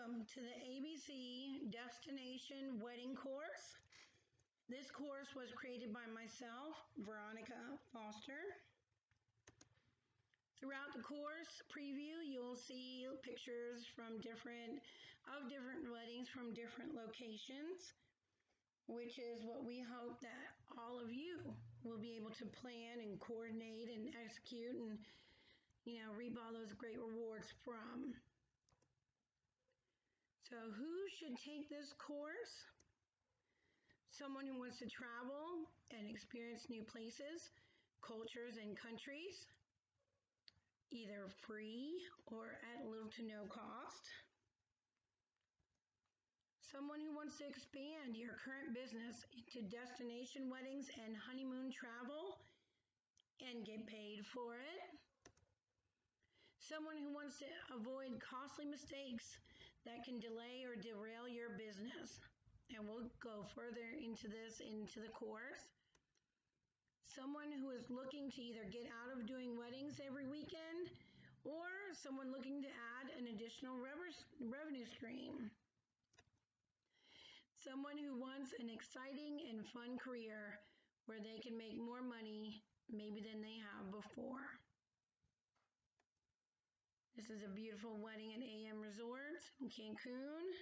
Welcome to the ABC Destination Wedding Course. This course was created by myself, Veronica Foster. Throughout the course preview, you'll see pictures from different weddings from different locations, which is what we hope that all of you will be able to plan and coordinate and execute and, reap all those great rewards from. So who should take this course? Someone who wants to travel and experience new places, cultures, and countries, either free or at little to no cost. Someone who wants to expand your current business into destination weddings and honeymoon travel and get paid for it. Someone who wants to avoid costly mistakes that can delay or derail your business. And we'll go further into this into the course. Someone who is looking to either get out of doing weddings every weekend or someone looking to add an additional revenue stream. Someone who wants an exciting and fun career where they can make more money maybe than they have before. This is a beautiful wedding and AM resort in Cancun.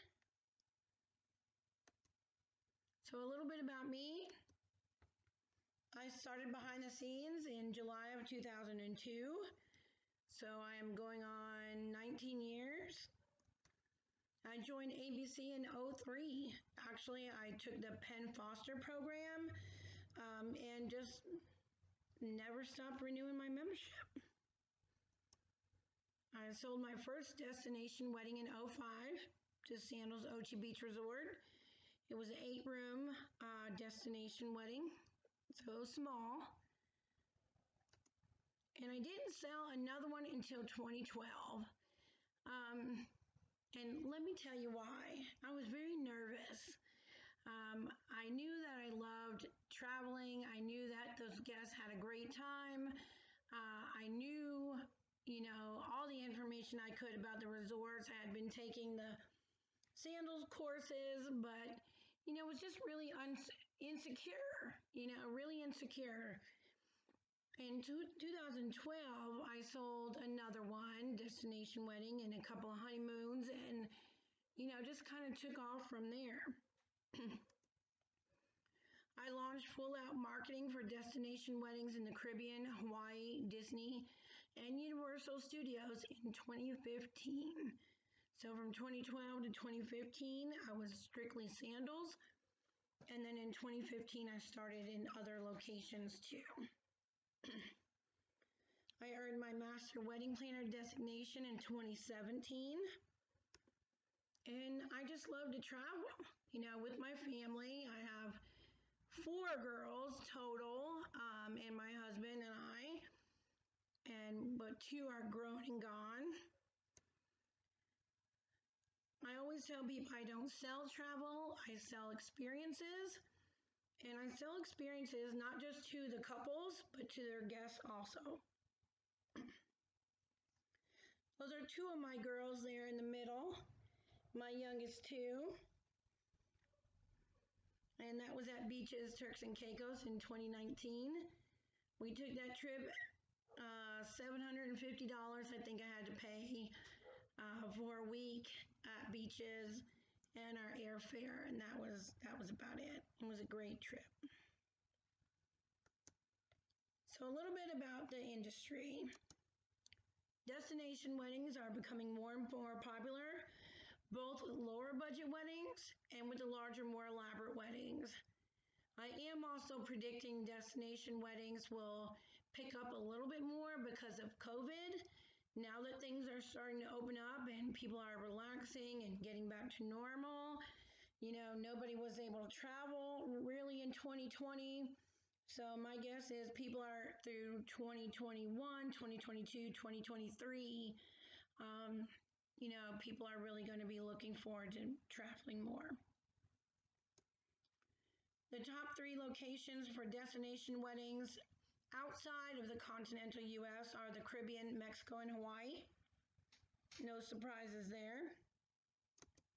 So a little bit about me. I started behind the scenes in July of 2002. So I am going on 19 years. I joined ABC in 2003. Actually, I took the Penn Foster program and just never stopped renewing my membership. I sold my first destination wedding in 2005 to Sandals Ochi Beach Resort. It was an 8-room destination wedding, so small. And I didn't sell another one until 2012. And let me tell you why. I was very nervous. I knew that I loved traveling. I knew that those guests had a great time. I knew all the information I could about the resorts. I had been taking the Sandals courses, but, it was just really insecure, really insecure. In 2012, I sold another one, destination wedding, and a couple of honeymoons, and, just kind of took off from there. I launched full-out marketing for destination weddings in the Caribbean, Hawaii, Disney, and Universal Studios in 2015. So from 2012 to 2015, I was strictly Sandals. And then in 2015, I started in other locations too. I earned my Master Wedding Planner designation in 2017. And I just love to travel, with my family. I have 4 girls total, and my husband and I, but 2 are grown and gone. I always tell people I don't sell travel, I sell experiences. And I sell experiences not just to the couples, but to their guests also. Those are 2 of my girls there in the middle, my youngest 2. And that was at Beaches, Turks and Caicos in 2019. We took that trip, $750 I think I had to pay for a week at Beaches and our airfare, and that was about it. It was a great trip. So a little bit about the industry. Destination weddings are becoming more and more popular, both with lower budget weddings and with the larger, more elaborate weddings. I am also predicting destination weddings will pick up a little bit more because of COVID. Now that things are starting to open up and people are relaxing and getting back to normal, nobody was able to travel really in 2020. So my guess is people are through 2021, 2022, 2023, people are really going to be looking forward to traveling more. The top 3 locations for destination weddings outside of the continental U.S. are the Caribbean, Mexico, and Hawaii. No surprises there.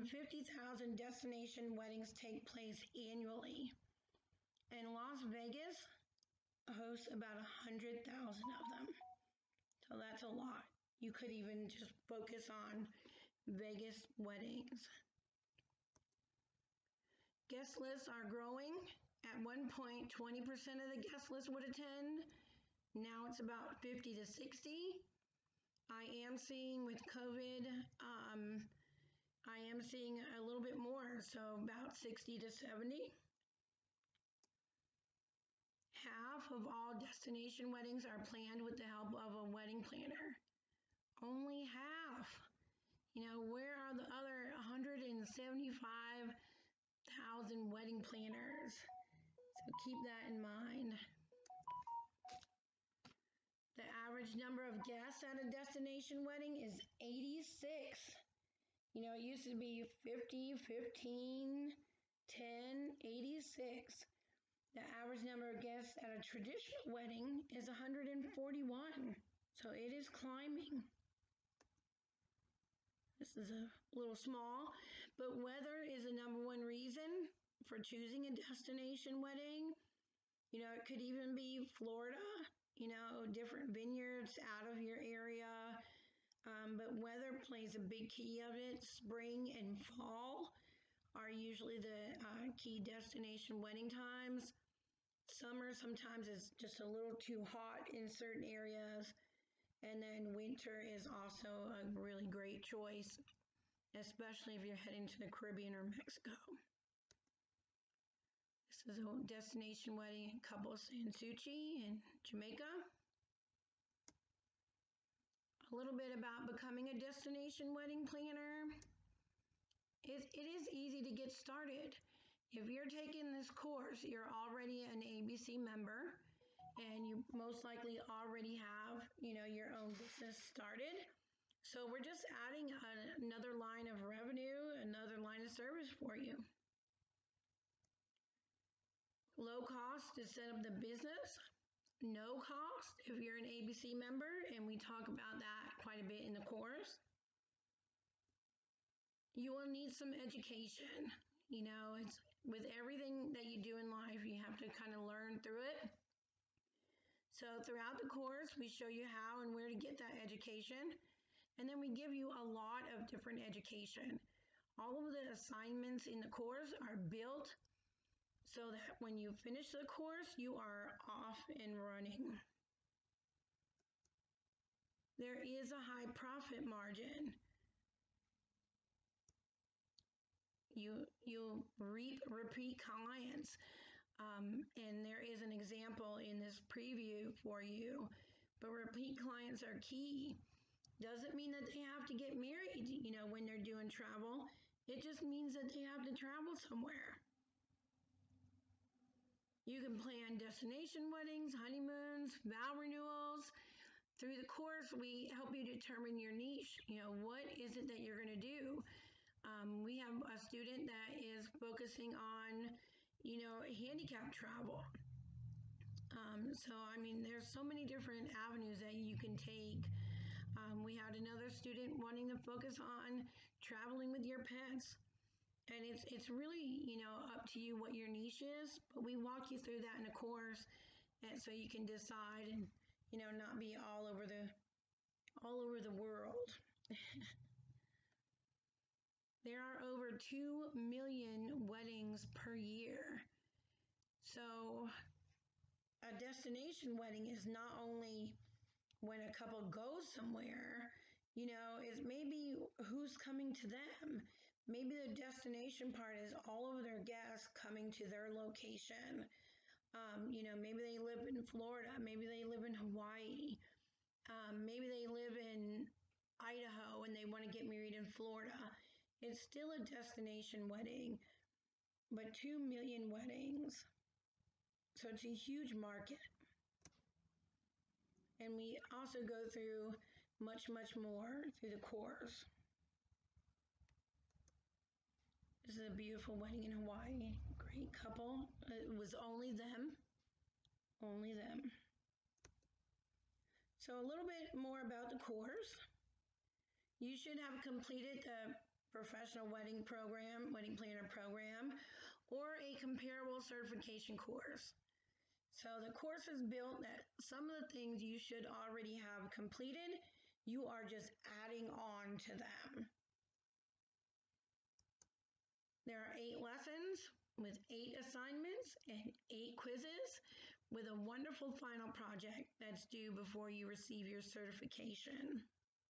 150,000 destination weddings take place annually, and Las Vegas hosts about 100,000 of them. So that's a lot. You could even just focus on Vegas weddings. Guest lists are growing. At one point, 20% of the guest list would attend. Now it's about 50 to 60. I am seeing with COVID, I am seeing a little bit more, so about 60 to 70. Half of all destination weddings are planned with the help of a wedding planner. Only half. Where are the other 175,000 wedding planners? So keep that in mind. The average number of guests at a destination wedding is 86. It used to be 50, 15, 10, 86. The average number of guests at a traditional wedding is 141. So it is climbing. This is a little small, but weather is the number one reason for choosing a destination wedding. It could even be Florida, different vineyards out of your area. But weather plays a big key of it. Spring and fall are usually the key destination wedding times. Summer sometimes is just a little too hot in certain areas. And then winter is also a really great choice, especially if you're heading to the Caribbean or Mexico. This is a destination wedding in Cabo San Suchi in Jamaica. A little bit about becoming a destination wedding planner. It is easy to get started. If you're taking this course, you're already an ABC member, and you most likely already have, your own business started. So we're just adding another line of revenue, another line of service for you. Low cost to set up the business, no cost if you're an ABC member, and we talk about that quite a bit in the course. You will need some education. It's with everything that you do in life, you have to kind of learn through it. So throughout the course, we show you how and where to get that education. And then we give you a lot of different education. All of the assignments in the course are built so that when you finish the course, you are off and running. There is a high profit margin. You'll reap repeat clients. And there is an example in this preview for you, but repeat clients are key. Doesn't mean that they have to get married, when they're doing travel. It just means that they have to travel somewhere. You can plan destination weddings, honeymoons, vow renewals. Through the course, we help you determine your niche. What is it that you're going to do? We have a student that is focusing on, handicap travel. There's so many different avenues that you can take. We had another student wanting to focus on traveling with your pets. And it's really, up to you what your niche is, but we walk you through that in a course, and so you can decide and, not be all over the world. There are over 2 million weddings per year. So a destination wedding is not only when a couple goes somewhere, is maybe who's coming to them. Maybe the destination part is all of their guests coming to their location. Maybe they live in Florida. Maybe they live in Hawaii. Maybe they live in Idaho and they want to get married in Florida. It's still a destination wedding, but 2 million weddings. So it's a huge market. And we also go through much, much more through the course. This is a beautiful wedding in Hawaii. Great couple. It was only them. Only them. So a little bit more about the course. You should have completed the professional wedding planner program, or a comparable certification course. So the course is built that some of the things you should already have completed, you are just adding on to them. There are 8 lessons with 8 assignments and 8 quizzes with a wonderful final project that's due before you receive your certification.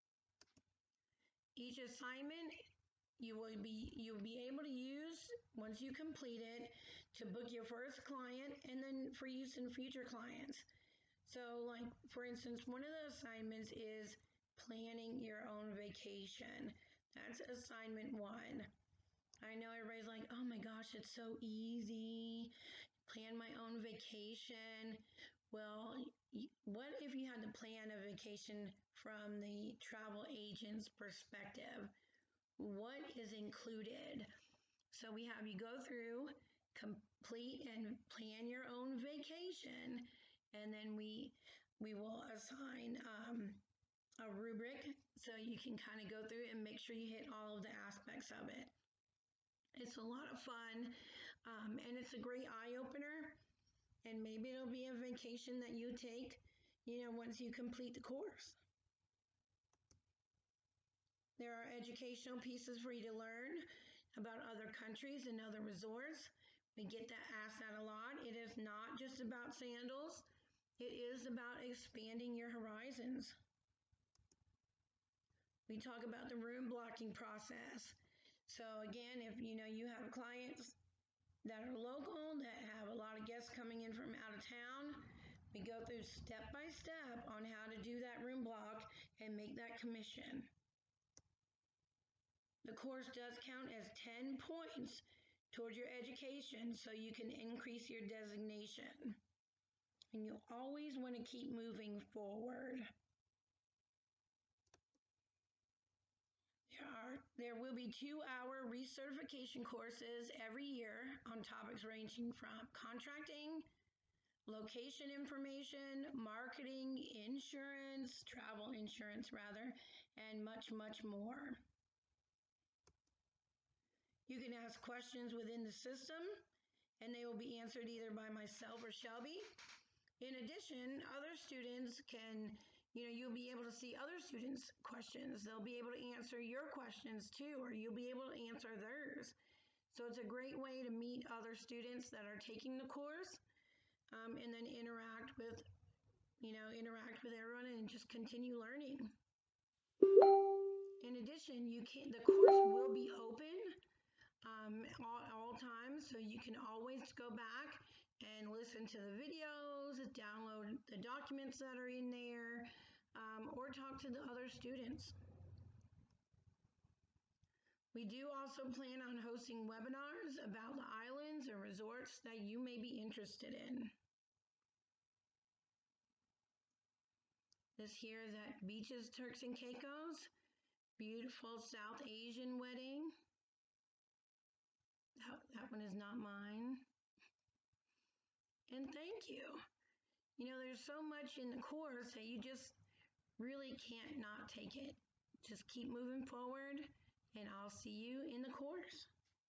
Each assignment you'll be able to use once you complete it to book your first client and then for use in future clients. So like for instance, one of the assignments is planning your own vacation. That's assignment 1. I know everybody's like, oh my gosh, it's so easy. Plan my own vacation. Well, what if you had to plan a vacation from the travel agent's perspective? What is included? So we have you go through, complete and plan your own vacation, and then we will assign a rubric so you can kind of go through and make sure you hit all of the aspects of it. It's a lot of fun, and it's a great eye-opener, and maybe it'll be a vacation that you take, once you complete the course. There are educational pieces for you to learn about other countries and other resorts. We get asked that a lot. It is not just about sandals. It is about expanding your horizons. We talk about the room blocking process. So again, if you have clients that are local, that have a lot of guests coming in from out of town, we go through step by step on how to do that room block and make that commission. The course does count as 10 points towards your education, so you can increase your designation. And you'll always want to keep moving forward. There will be 2-hour recertification courses every year on topics ranging from contracting, location information, marketing, insurance, travel insurance rather, and much, much more. You can ask questions within the system, and they will be answered either by myself or Shelby. In addition, other students can, you'll be able to see other students' questions. They'll be able to answer your questions too, or you'll be able to answer theirs. So it's a great way to meet other students that are taking the course, and then interact with everyone and just continue learning. In addition, the course will be open all times, so you can always go back and listen to the videos, download the documents that are in there, or talk to the other students. We do also plan on hosting webinars about the islands or resorts that you may be interested in. This here is at Beaches, Turks and Caicos, beautiful South Asian wedding. That one is not mine. And thank you. There's so much in the course that you just really can't not take it. Just keep moving forward, and I'll see you in the course.